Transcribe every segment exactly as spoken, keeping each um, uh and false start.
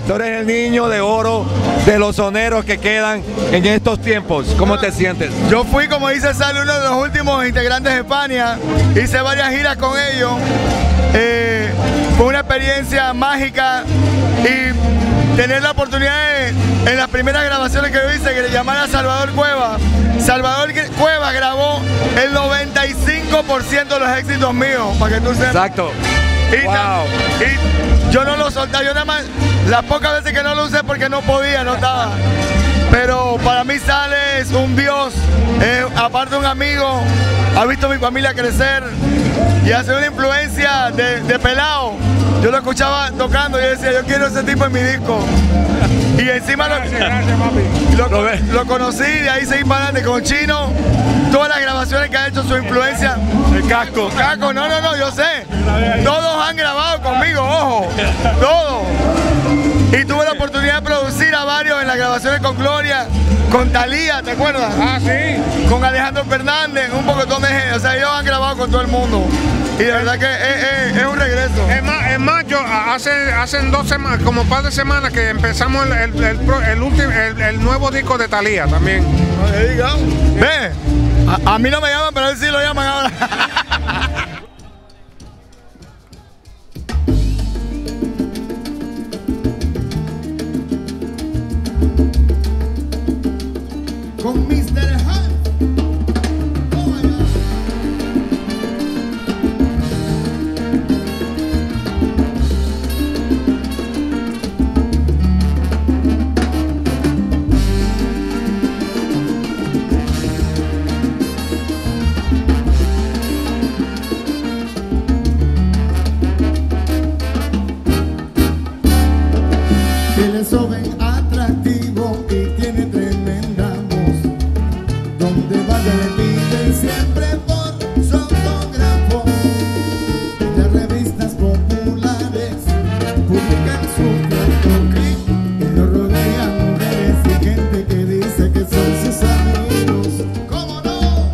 Tú eres el niño de oro de los soneros que quedan en estos tiempos. ¿Cómo te sientes? Yo fui, como dice Sal, uno de los últimos integrantes de España. Hice varias giras con ellos. Eh, fue una experiencia mágica y tener la oportunidad de, en las primeras grabaciones que yo hice, que le llamara a Salvador Cueva. Salvador Cueva grabó el noventa y cinco por ciento de los éxitos míos, para que tú sepas. Exacto. Y, wow. y yo no lo soltaba, yo nada más, las pocas veces que no lo usé porque no podía, no estaba. Pero para mí Sale es un dios, eh, aparte un amigo, ha visto a mi familia crecer y hace una influencia de, de pelado. Yo lo escuchaba tocando y yo decía, yo quiero ese tipo en mi disco. Y encima gracias, lo, gracias, papi. Lo, lo, lo conocí, de ahí seguí para adelante con Chino. Todas las grabaciones que ha hecho, su influencia. El casco. Casco, no, no, no, yo sé. Todos han grabado conmigo, ojo. Todos. Y tuve la oportunidad de producir a varios en las grabaciones con Gloria, con Thalía, ¿te acuerdas? Ah, sí. Con Alejandro Fernández, un poco de gente. O sea, ellos han grabado con todo el mundo. Y de verdad que es, es, es un regreso. Es más, es más yo hace, hace dos semanas, como un par de semanas que empezamos el, el, el, el, último, el, el nuevo disco de Thalía también. Ve, a, a mí no me llaman, pero a él sí lo llaman ahora. Con mister Hunt. Él es joven, atractivo y tiene tremenda voz. Donde vaya le piden siempre por su autógrafo. Las revistas populares publican su fotoclip y lo rodean mujeres y gente que dice que son sus amigos. ¿Cómo no?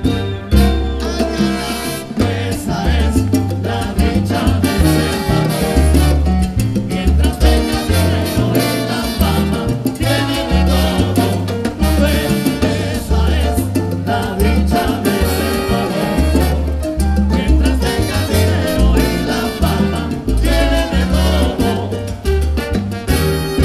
Ay, esa es la dicha de ser famoso. Mientras tenga dinero y la fama, tiene de todo. Esa es la dicha de ser famoso. Mientras tenga dinero y la fama, tiene de todo.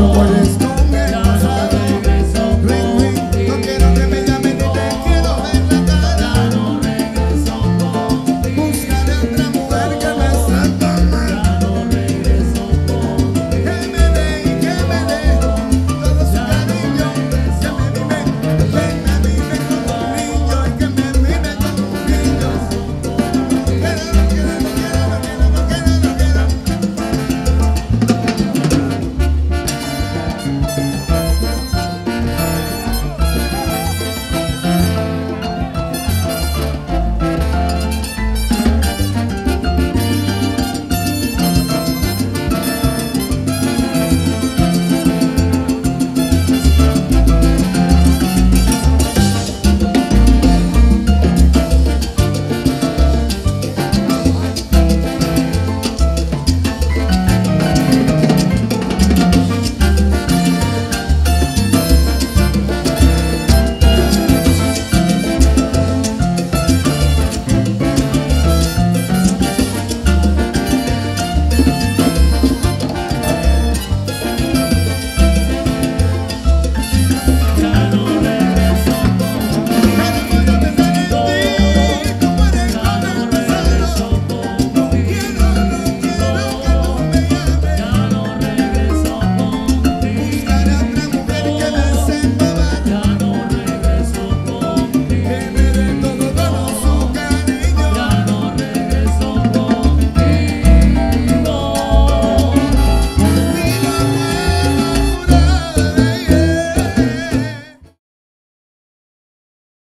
puedes tú.